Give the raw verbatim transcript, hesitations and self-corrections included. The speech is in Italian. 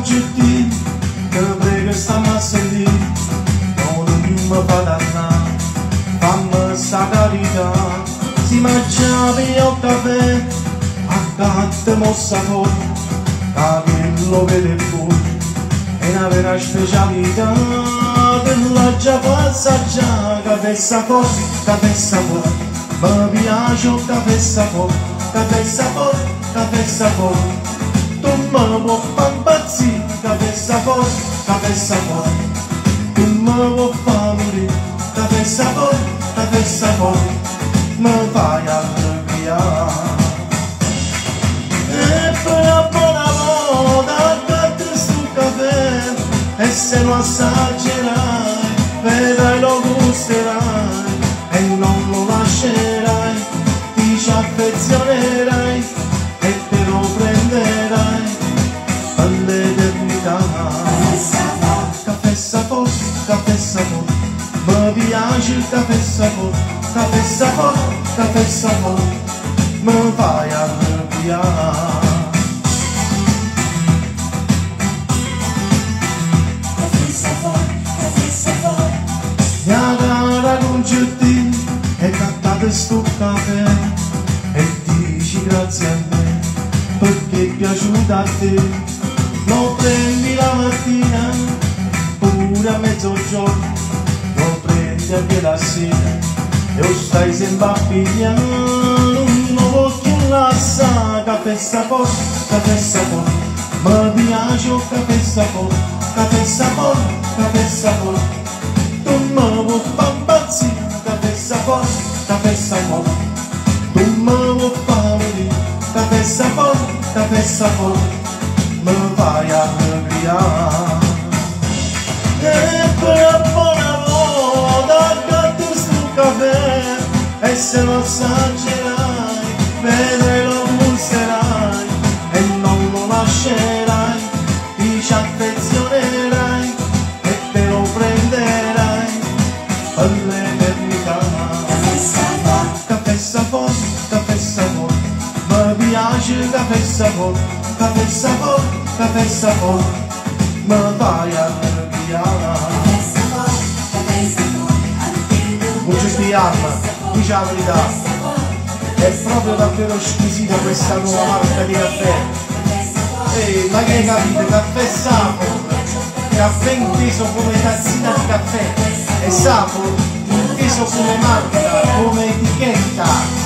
gentile, te prego stammi a sentire, non mi fa dannare, fammi sta carità. Si mangiava io caffè, accanto mossa fuori, capello vede fuori, è una vera specialità, che la già fa assaggiare, caffè sapore, caffè sapore, mi piace il caffè sapore, caffè sapore, caffè sapore. Tu mi vuoi far impazzire, caffè sapore, caffè sapore. Tu mi vuoi far morire, caffè sapore, caffè sapore. Mi fai arrabbiare. E poi a buona volta accatto sto caffè, e se lo assaggerai, vedrai lo gusterai, e non lo lascerai, ti ci affezionerai, e te lo prenderai per l'eternità. Caffè sapore, caffè sapore, mi piace il caffè sapore, caffè sapore, caffè sapore, mi fai arrabbiare. Caffè sapore, caffè sapore, mia cara concertina, è cantato sto caffè, e dici grazie a me, perché è piaciuto a te. Lo prendi la mattina, pure a mezzogiorno, lo prendi anche la sera, e lo stai sempre a pigliare, non lo voglio lasciare. Caffè sapore, caffè sapore, mi piace il caffè sapore, caffè sapore, caffè sapore. Tu mi vuoi far impazzire, caffè sapore, caffè sapore. Tu mi vuoi far morire, caffè sapore, caffè sapore. Mi fai arrabbiare. E poi a buona volta accatto sto caffè, e se lo assaggerai, vedrai lo gusterai, e non lo lascerai, ti ci affezionerai, e te lo prenderai per l'eternità. Caffè sapore, caffè sapore, caffè sapore, mi piace il caffè sapore, caffè sapore, caffè sapore, mi fai arrabbiare. Non ci spiamo, dici la verità, è proprio davvero squisita questa nuova marca di caffè. Ehi, ma che hai capito? Caffè sapore, caffè inteso come tazzina di caffè, e sapore inteso come marca, come etichetta.